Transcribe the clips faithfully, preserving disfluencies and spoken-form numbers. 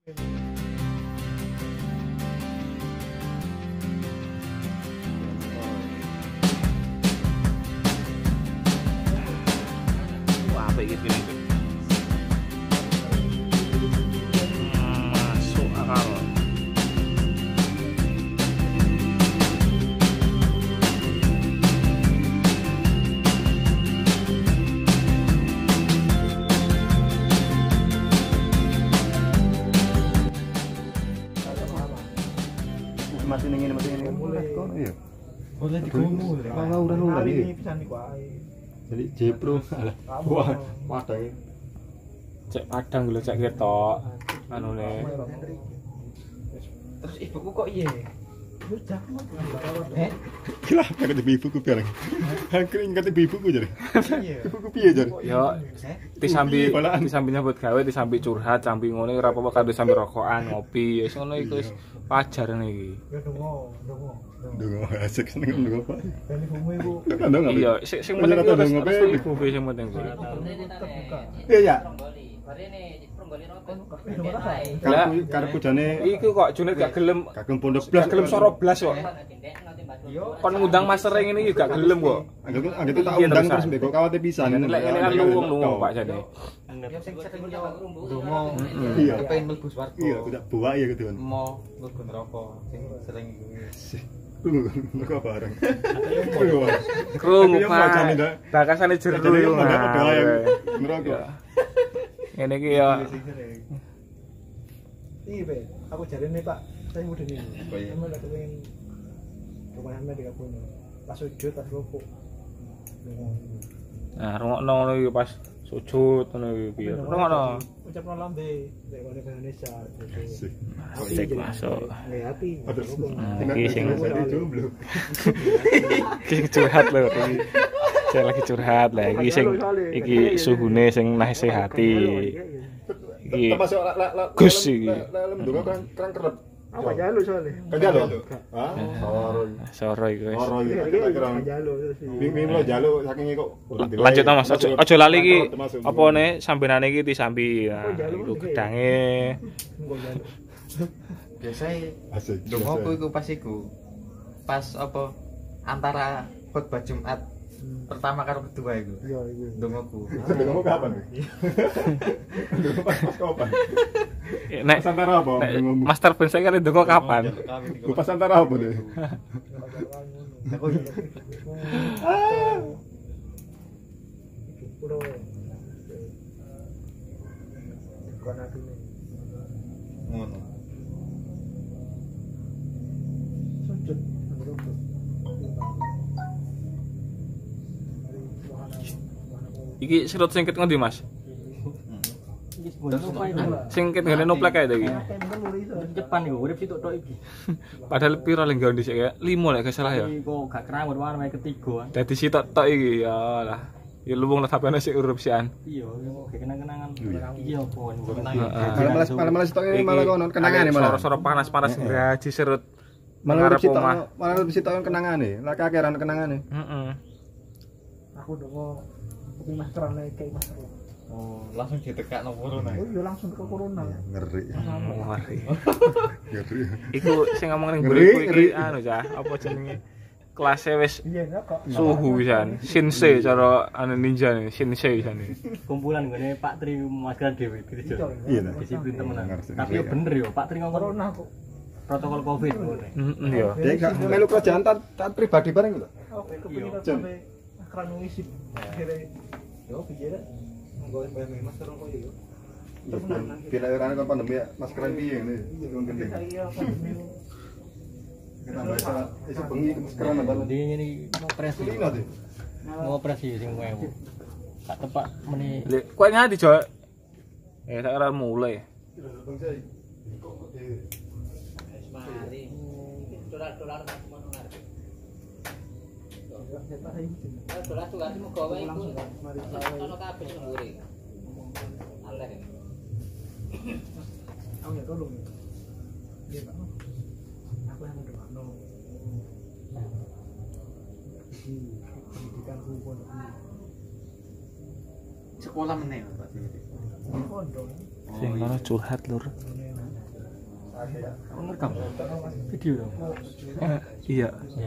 Wah, apa gitu ini? Masuk akal. Mati ning ngene mati ngene. Iya. Oleh dikomu. Ora ora ora iki. Pisan iku ae. Jadi Jepro. Wah, padang. Cek padang lho cek ketok. Anune. Terus ibuku kok iye? Eh? Gila, kate ibuku bareng. Angkring kate ibuku jare. Ibuku piye jare? Yo, disambi disambi nyambut gawe, disambi curhat, sambi ngono ora apa-apa karo sambi rokokan, ngopi, wis ngono iku wis wajar iki. Ya dongo, dongo. Dongo asik seneng dongo apa? Dan ibumu iku Iya, sing sing penting dongo ngopi iku sing penting. terbuka. Iya ya. Lah, Karep kudane iku kok Junid gak gelem kagem pondok gak blas gelem soro blas kok. Kon ngundang Master Ring ini gak gelem kok. Anggap anggap tak undang terus mbek kok kawate pisan. Lek ngene kan luwung luwung Pak jane. Ya sing sering yo dongo. Iya. Kepen mlebu swarga. Iya, tidak buak ya gitu kan. Mau mlebu neraka sing sering iku. Mereka bareng. Krungu Pak. Bakasane jero iku. Mereka. Ngene iki ya. Iki Be, aku jarene Pak, saya mudah nih. Sama lek pengen rumahan di kebun. Pas sujud pas rukuk. Nah, rungokno ngono iki pas sujud ngono iki piye. Rungokno. Ucapno lambe lek wong Indonesia. Asik masuk. Hati. Iki sing jomblo. iki curhat lho iki. Saya lagi curhat lah iki sing iki suhune sing nasihati. Iki termasuk Gus iki. lem ndonga kan kerang kerep. Apa jalu soalnya? Kan jalu. Hah? Soro. Soro iki wis. Soro iki kita kerang. Jalu terus. Bing-bing lo jalu saking kok. Lanjut Mas, aja aja lali iki opone sambenane iki disambi. Nah, iku gedange. Engko jalu. Biasanya Asik. dongoku iku pas iku pas apa antara khotbah Jumat pertama karo kedua iku Iya, iya. dongoku Ndonga kapan? Ndonga pas pas kapan? Nek Pas antara apa? nek Master Ben saya kan ndonga kapan? Gue pas antara apa deh? aku Udah. Kon atine. ngono Sujud rukuk. Iki serut singkit ngondi Mas? Singkit ngene noplek kae iki. Depan iku urip sitok tok iki. Padahal piro lek nggon dhisik kae? lima lek gak salah ya. Kok gak kerawat wae ketiga. Dadi sitok tok iki ya lah. Ya luwung lah sampeyan sik urup sian. Iya, kok kenang-kenangan. Iki opo Malah malah malah malah sitok ini malah kono kenangane malah. Soro-soro panas-panas ngaji serut. Malah Ngarep sitok omah. malah sitok kenangane. Lah kakeran kenangane. Heeh. Aku dongo kuping maskeran lek kayak masker. oh langsung ditekakno corona Oh iya langsung ke corona. Ngeri. Ngeri. Ngeri. Iku sing ngomong ning Ngeri, buriku ngeri. iki anu cah, apa jenenge? Kelasé wis Iya enggak kok. suhu pisan. Shinsei cara anu ninja nih, Shinsei pisan iki. kumpulan ngene Pak Tri maskeran dhewe gitu. Iya lah. Disiplin temenan. Ngerti. Tapi yo bener yo Pak Tri ngomong Corona kok. protokol Covid ngono. Heeh yo. Dia gak melu kerjaan taat taat pribadi bareng lho. Oke, kepengin sampai akran ngisi. Akhirnya yo pikir nggo bayar masker kok yo. Bila orang kan pandemi maskeran piye ngene. Wong gendeng. Iya, pandemi. Kenapa iso bengi maskeran apa? Ndi ngene ngopres iki. Kulino tuh. Ngopres iki sing wewu. Tak tepak meni Lek kowe nyadi jo. Eh tak ora mulai. Mari. Dolar-dolar ngono ngarep. Dolar tugas muga wae iku. Ono kabeh sing ngure. Allah. Aku ya tolong. Iya, Pak. Aku yang ndono. Pendidikan pun. sekolah meneh Pak Pondok. Sing ngono curhat lur. Ngerekam video dong. Eh, iya. Ya.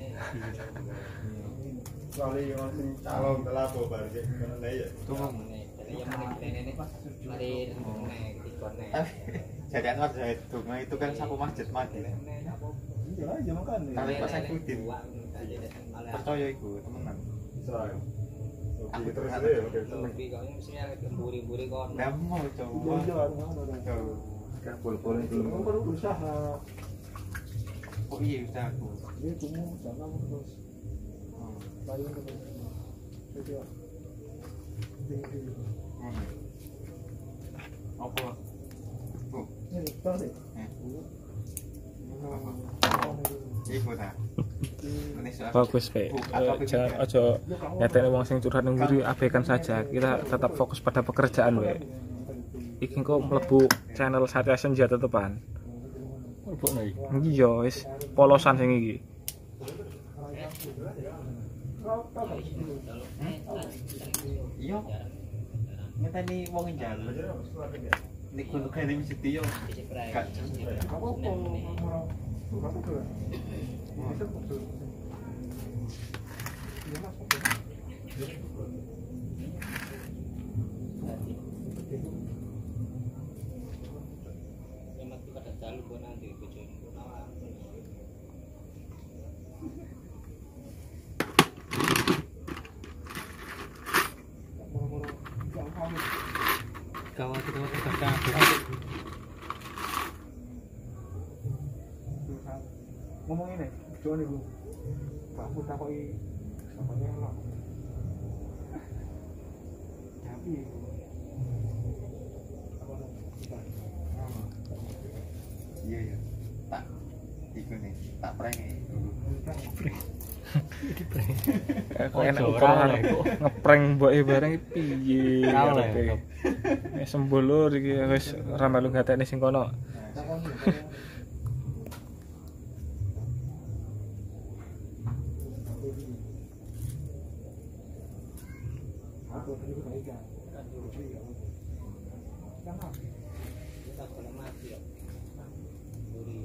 Soalnya yang sing calon telah babar iki ngene ya. Tunggu. yang ini mari nek dikone. Jadi Anwar Zahid Dunga itu kan sapu masjid mati. Iya aja makan. Tapi pas Saifuddin percaya iku temenan. Soalnya. Aku Terus terus ya. Tapi kok mestinya gemburi-gemburi kon. Enggak mau Iya coba. iya ngono. Kan pol-pol itu. Kamu perlu berusaha. Oh iya udah aku. Ini kamu jangan terus. Lain terus. Jadi Apa? Oh, ini bang deh. iku ta. Bagus Pak. Jangan aja ngeteni wong sing curhat ning nguri, abaikan saja. Kita tetap fokus pada pekerjaan wae. Iki kok mlebu channel Satya Senja tetepan. Mbok nek. Iya wis polosan sing iki. Iya. Ngeteni wong njaluk. Nek kudu kene mesti yo. Gak Kawat kawat kakak. Ngomong ini, coba nih bu. Kamu takoki sampeyan lho. Tapi iya ya. Tak iku nih, tak prenge. Kok enak ukuran ngeprank mboke bareng piye. Kalah ya. Wis sembulur iki wis ora melu ngateni sing kono. aku tadi kebaikan. Jangan. Kita boleh mati ya. Gemburi.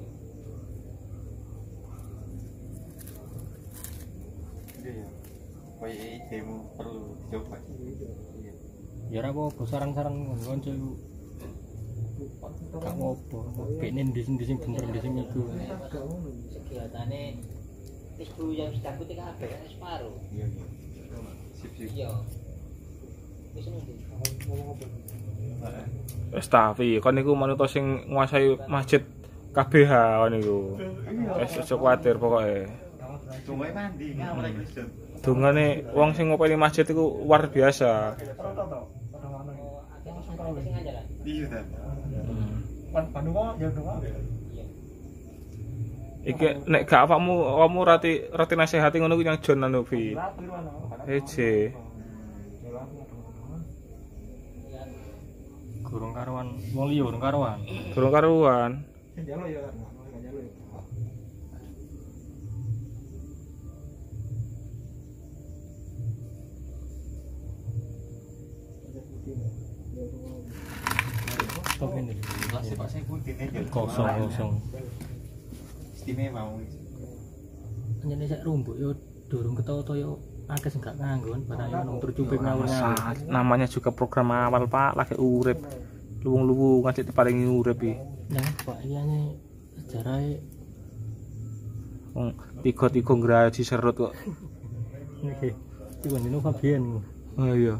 Iya ya. Koyo idemu perlu dicoba. Iya. Ya ora apa-apa sarang-sarang kanca iku. Gak ngopo. Pengen di sini bener di sini iku. Kegiatane iku yang sedang kutik kabeh kan separuh. Iya iya. Sip sip. Iya. Wis nunggu. Wis tapi kon niku manut sing nguasai masjid K B H kon niku. Wis aja kuwatir pokoke. Tunggu mandi ngawur iki Kristen. Dungane wong sing ngopeni masjid iku luar biasa. Iya ta. Pandu kok ya dong. Iki nek gak awakmu kamu rati rati nasihati ngono ku yang John Anovi. Eje. Gurung karuan wong liya gurung karuan. Durung karuan. Jalo ya, enggak jalo ya. Stop ini. Kelas Pak Saifuddin aja. Kosong kosong. Istimewa wong iki. Nyene sak rumbuk yo durung ketoto yo akeh sing gak nganggo barang yo nang tercuping ngawur. Namanya juga program awal Pak, lagi urip. Luwung-luwung ngasih paling urip iki. Nah, Pak iyane sejarahe Wong tiga-tiga ngraji serut kok. nggih. Iku Nino Fabian. Oh iya.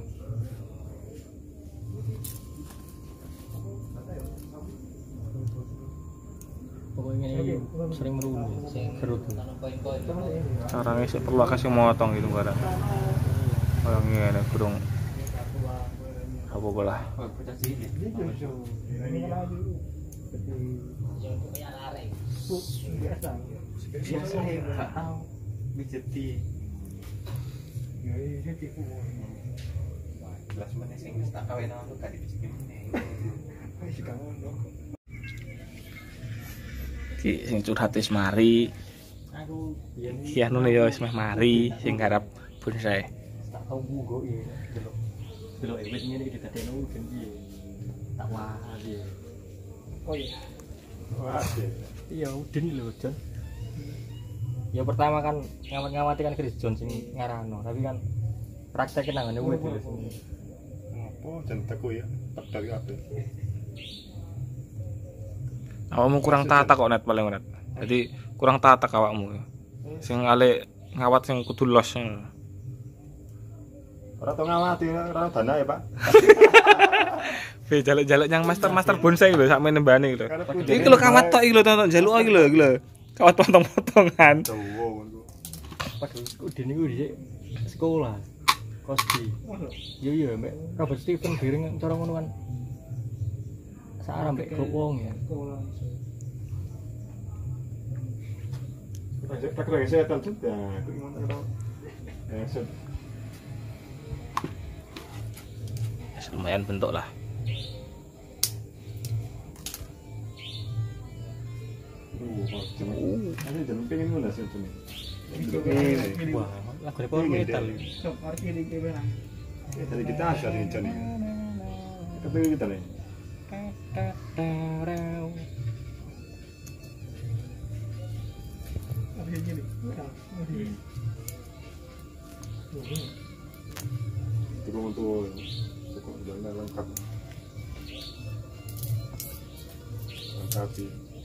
Pokoknya ini sering merunduk, serut. Poin-poin. Carane sik perlu kasih motong gitu barang. Kayak ngene kurung apa bola. Oh, bocah cilik. Ini kan lagi. Jadi Yo kaya lareng. biasa. Biasa ya gak tau mijeti. Ya ini tipu. Jelas meneh sing wis tak kawin aku gak dipijeti meneh. Wis kangen. Ki sing curhat wis mari. Aku biyen Ki anune ya wis meh mari sing garap bonsai. tak tau munggo iki delok. Delok wis ngene iki didadekno ben piye. Tak wah iki. Oh iya. Iya, Udin lho, Jon. Ya pertama kan ngawat-ngawati kan Chris John sing ngarano, tapi kan praktekin nangane wit lho sini. Apa jan teku ya, tak dari kabeh. Awakmu kurang tata kok net paling net. Jadi kurang tata awakmu. Sing ale ngawat sing kudu los. Ora tau ngawati, ora dana ya, Pak. Be jaluk-jaluk yang master-master bonsai lho sak menembane lho. Iki lho kawat tok iki lho tonton jaluk iki lho iki lho. Kawat potong-potongan. Dawa ngono. Padahal Udin niku dhisik sekolah. Kosti. Yo yo mbek Robert Steven Giring cara ngono kan. Sarang mbek grup wong ya. Tak kira setan juga, aku gimana kalau eh set. Lumayan bentuk lah. Uh, ada jangan pengen mana sih cumi. Wah, lagu power metal. Sok arep iki keberan. Dari kita asal ini cumi. Kepengen kita nih. Arep iki nih. Itu kamu tuh, cukup jangan lengkap. Lengkapi.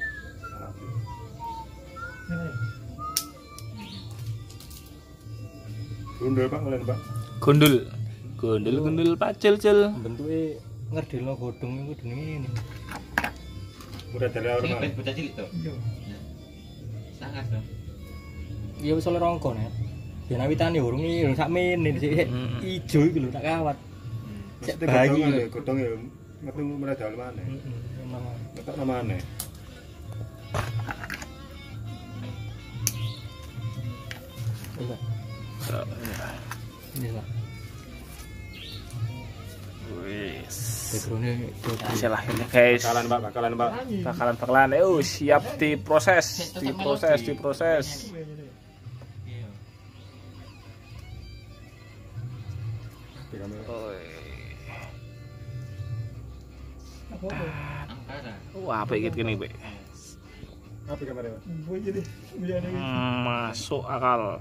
Gundul Pak, ngelen Pak. Gundul. Gundul gundul pacil-cil. Bentuke ngerdilno godhong iku jenenge ini. Udah dari awal Sing Pak. ben bocah cilik to. Iya. Sangat to. Iya wis oleh rongko nek. Ben awitane urung iki urung sakmene sik ijo iki lho tak kawat. Cek Maksudnya bayi godhong lho. ya, godhong ya metu mulai dalam mana? Heeh, memang. Letak namanya. Iya. Ini lah. Wis. Background-nya Hasil akhirnya guys. Bakalan Pak, bakalan Pak. Bakalan bakalan. Oh, siap diproses, diproses, diproses. Iya. Di kamera. Apa? Angkara. Wah, apa iki kene, Pak? Apa kamera Pak? Boy jadi biar ini. Masuk akal.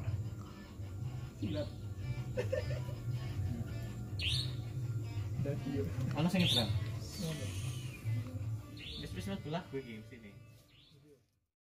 Dan iya. Ana sing nyebrang. Wis wis belah kowe iki sini.